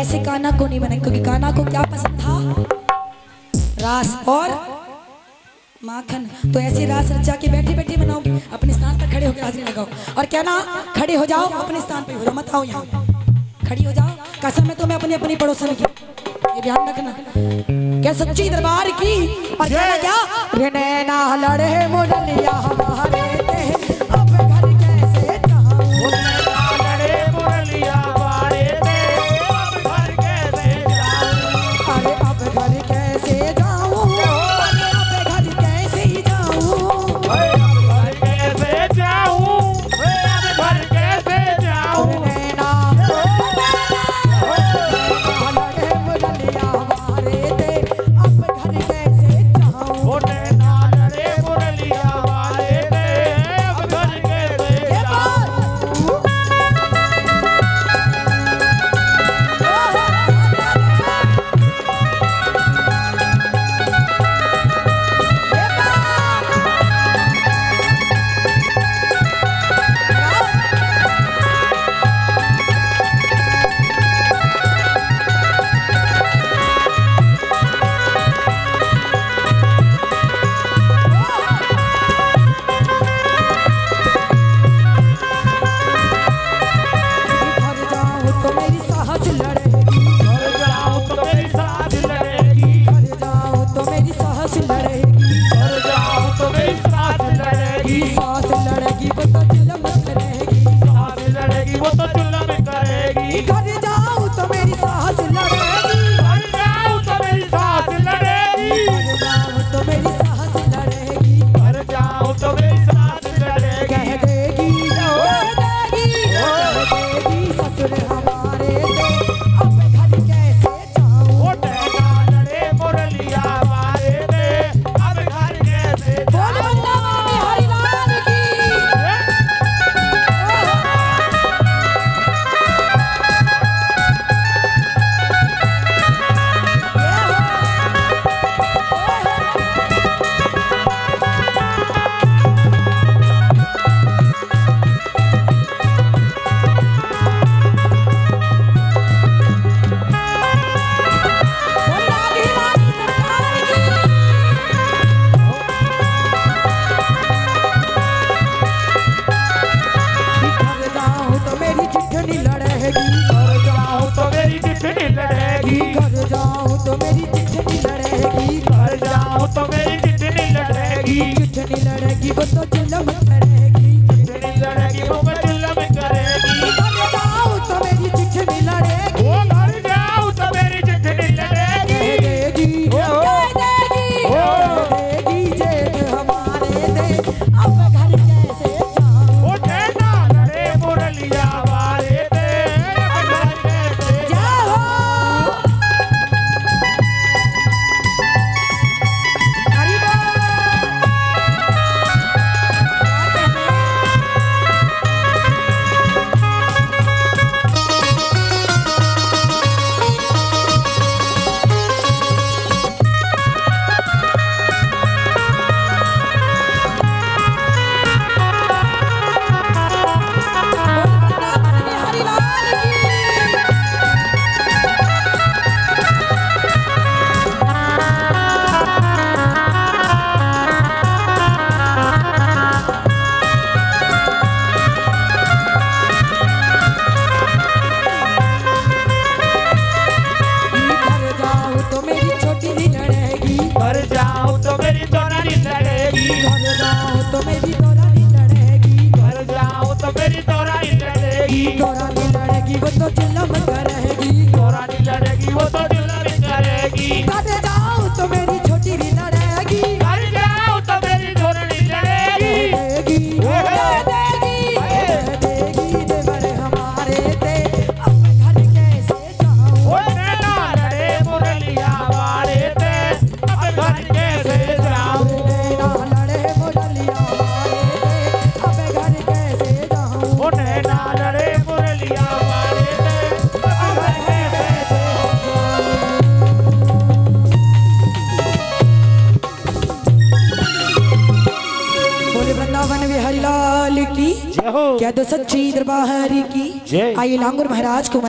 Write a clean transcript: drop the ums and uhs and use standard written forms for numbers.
ऐसे कान्हा को नहीं बनाए, क्योंकि कान्हा को क्या पसंद था? रास और माखन। तो ऐसी रास रचा के बैठी बैठी बनाओगे, अपने स्थान पर खड़े होकर हाजिरी लगाओ और क्या ना, खड़े हो जाओ, अपने स्थान पे हो जाओ, मत आओ यहाँ, खड़ी हो जाओ। कसम है तुम्हें अपनी अपनी पड़ोसन की, ये ध्यान रखना। क्या सच्ची दरबार की और क्या रे नैना लड़े मुरलिया हमारे ते, अब घर कैसे जाऊं, नैना लड़े मुरलिया हमारे ते, अब घर कैसे जाऊं, अरे अब घर कैसे जाऊं, अरे अब घर कैसे जाऊं, अब घर कैसे जाऊं, अब घर कैसे जाऊं, नैना लड़े मुरलिया हमारे ते, अब घर कैसे जाऊं, नैना लड़े मुरलिया हमारे ते, अब घर कैसे जाऊं। घर जाऊं तो मेरी साहस लड़ेगी, घर जाऊं तो मेरी सास लड़ेगी, घर जाऊं तो मेरी साहस लड़ेगी, घर जाऊं तो मेरी सास लड़ेगी, सास लड़ेगी वो तो जुल्म करेगी, सास लड़ेगी वो तो जुल्म करेगी, घर जाऊं तो मेरी साहस लड़ेगी, घर जाऊं तो मेरी सास लड़ेगी, घर जाऊं तो मेरी साहस लड़ेगी, घर जाऊं तो मेरी सास लड़ेगी, कह देगी ससुर हमारे ते, अब घर कैसे जाऊं, वो नैना लड़े मुरलिया हमारे ते, अब घर कैसे बोल वृंदावन बिहारी लाल की। घर जाऊं तो मेरी चिट्ठी लड़ेगी, घर जाऊं तो मेरी चिट्ठी लड़ेगी, घर जाऊं तो मेरी चिट्ठी लड़ेगी, घर जाऊं तो मेरी चिट्ठी लड़ेगी, चिट्ठी लड़ेगी वो तो जुल्म करेगी, चिट्ठी लड़ेगी वो जुल्म करेगी, घर जाऊं तो मेरी चिट्ठी लड़ेगी, वो घर जाऊं तो मेरी चिट्ठी लड़ेगी, कह देगी जेठ हमारे दे, अब घर कैसे जाऊं, वो नैना लड़े मुरलिया हमारे ते, अब घर कैसे जाओ हरि लाल की। घर जाऊं तो मेरी छोटी सी लड़ेगी, घर जाऊं तो मेरी दोरानी लड़ेगी, घर जाऊं तो मेरी दोरानी लड़ेगी, घर जाऊं तो मेरी दोरानी लड़ेगी, दोरानी लड़ेगी वो तो जुल्म करेगी, दोरानी लड़ेगी वो तो जुल्म करेगी, घर जाऊं तो मेरी छोटी सी लड़ेगी, घर जाऊं तो मेरी दोरानी लड़ेगी, देगी देवर हमारे ते, अब घर कैसे जाऊं, वो नैना लड़े मुरलिया हमारे ते, अब घर कैसे जाऊं, नैना लड़े मुरलिया हमारे ते, अब घर कैसे जाऊं, वो नैना लड़े मुरलिया हमारे ते, अब घर कैसे बोले वृंदावन बिहारी लाल की, जय हो। क्या दो सच्ची दरबार की। जय। आइए लांगुर महाराज को